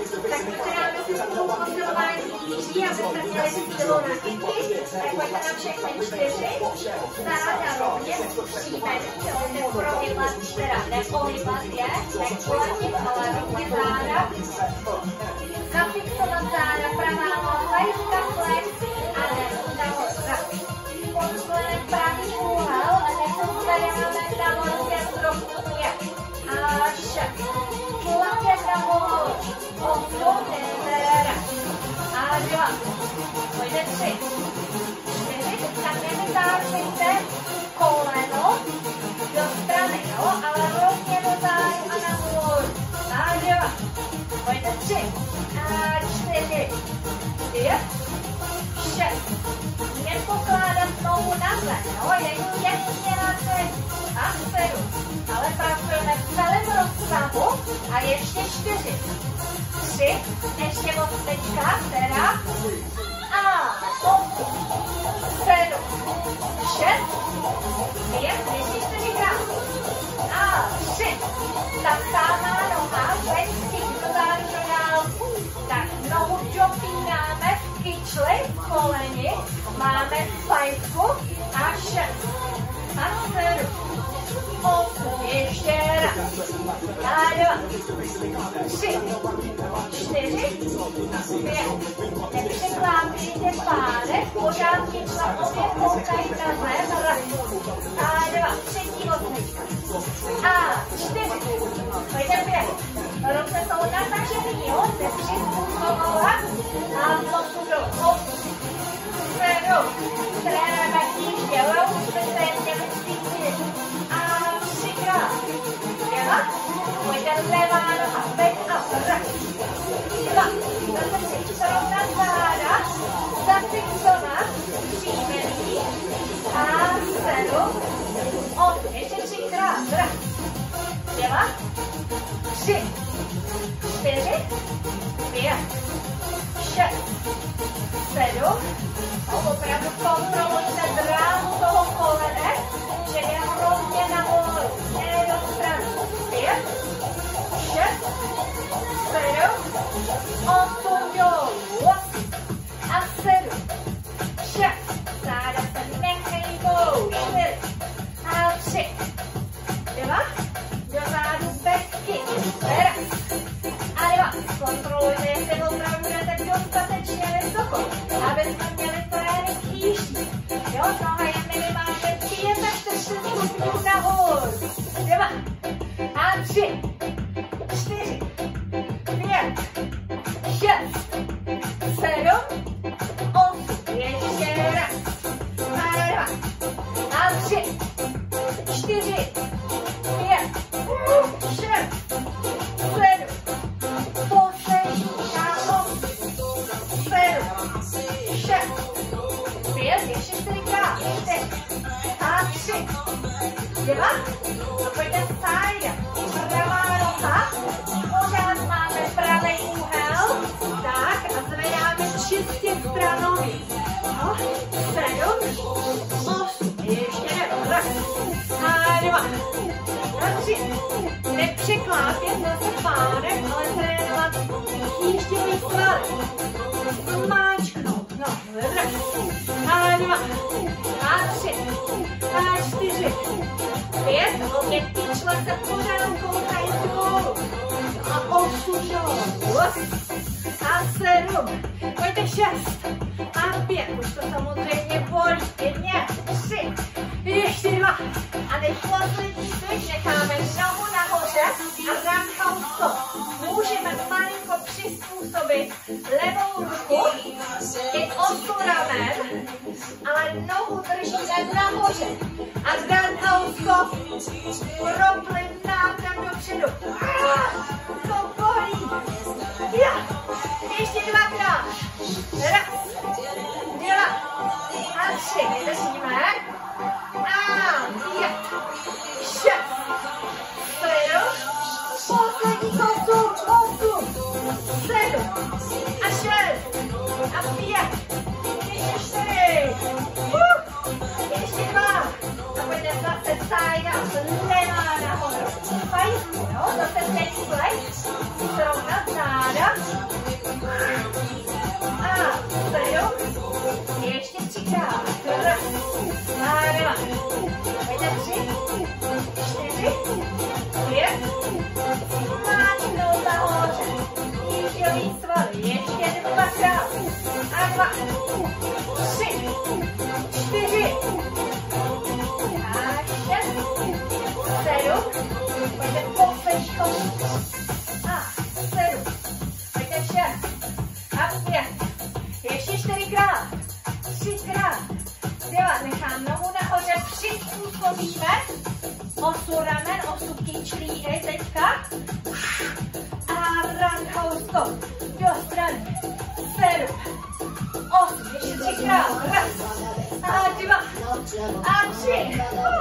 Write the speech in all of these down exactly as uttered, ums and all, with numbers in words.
Tak některá posilování blíží, abyste měli sílu na díky. Tak pojďte na všechny čtyři. Záda rovně příjmení, jo, neprohýbat, teda nepohýbat je, nekulatit, ale rovně záda. Zafixovat záda, pravá noha, takhle a ne nahoru. Posuneme pravý úhel a nezvedáme nahoru ke trochu je. Až kulatět nahoru. Osm, devět a dva. Pojďte tři. Čtyři. Tak nevytáčejte koleno do strany, jo, ale rovně do zádu a nahoru. A dva. Pojďte tři. A čtyři. Pět. Šest. Nepokládat nohu na zem, jo, jen těsně na zem. A sedm. Ale pracujeme v celém rozsahu a ještě čtyři. Tři. Ještě osmička, teda. A osm. Sedm. Šest. Pět. Ještě čtyřikrát. A tři. Ta samá noha, veď stík do zádu do dál. Tak nohu dopínáme v kyčli, v koleni. Máme fajku a šest. A sedm. Osm. Ještě raz. A dva. Tři. Čtyři. Pět. Nepřeklápejte pánek, pořád kyčla obě koukají na zem. Raz. A dva. Třetí osmička. A čtyři. Pojďte pět. Ruce jsou natažený, jo? Se přizpůsobovat. A znovu do osm. Sedm. Trénujeme tížně, jo? Musíte měli cvičit. A třikrát. Dělat. Pojďte levá noha. Back up. Raz. Dva. Zase si srovnat záda. Zafixovat. Příjmení. A sedm. Osm. Ještě třikrát. Raz. Dělat. Tři. Čtyři. Pět. Šest. Sedm. Opravdu kontrolujte dráhu toho kolene, že je rovně nahoru, ne do strany. Pět, šest, sedm, osm dolů a sedm, šest, záda se nechejbou, čtyři a tři, dva, do zádu bez kick, raz a dva. Kontrolujte, jestli opravdu jdete dostatečně vysoko, abyste měli trénink tíží. Jo, noha je minimálně čtyřicet stupňů nahoru. Dva a tři, čtyři, pět, šest, sedm, osm, ještě raz, a dva, a tři, čtyři, pět, šest, sedm, poslední a osm, sedm, šest, pět, ještě čtyřikrát, čtyři a tři, dva, a pojďte side, pravá noha, pořád máme pravý úhel, tak a zvedáme čistě stranový, no, sedm, osm, ještě nebo, raz, a dva, a tři, nepřeklápět zase pánek, ale trénovat tížděvý svaly, máčknout, no, raz, a dva, a tři, a čtyři, pět, opět kyčle se pořád koukají dolů, a osm dolů, a sedm, pojďte šest, a pět, už to samozřejmě bolí, pěkně, tři, ještě dva, a teď poslední cvik, necháme nohu nahoře a roundhouse stop. Můžeme malinko přizpůsobit levou ruku i osu ramen, ale nohu držíme nahoře. A roundhouse stop, problém nátem dopředu. To bolí. Ja. Ještě dvakrát. Raz, dva a tři. Držíme. A pět, šest, sedm, poslední osm, osm, sedm a šest a pět, ještě čtyři, uh, ještě dva a pojďte zase side up, levá nahoru, fajn, jo, zase teď flex, srovnat záda otvoříme. Osu ramen, osu kyčlí i teďka. A roundhouse stop. Do strany. Sedm. Osm. Ještě třikrát. Raz. A dva. A tři.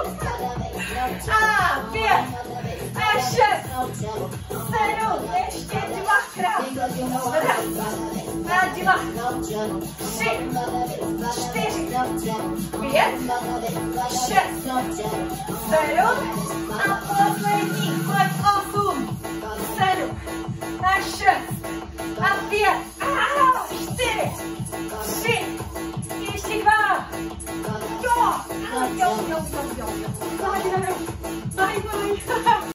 A pět. A šest. Sedm. Ještě dvakrát. Raz. A dva. Tři. Čtyři. Pět. Šest. Sedm. A poslední. Pojď osm. Sedm. A šest. A pět. A čtyři. Tři. Ještě dva. Jo. Jo, jo, jo, jo.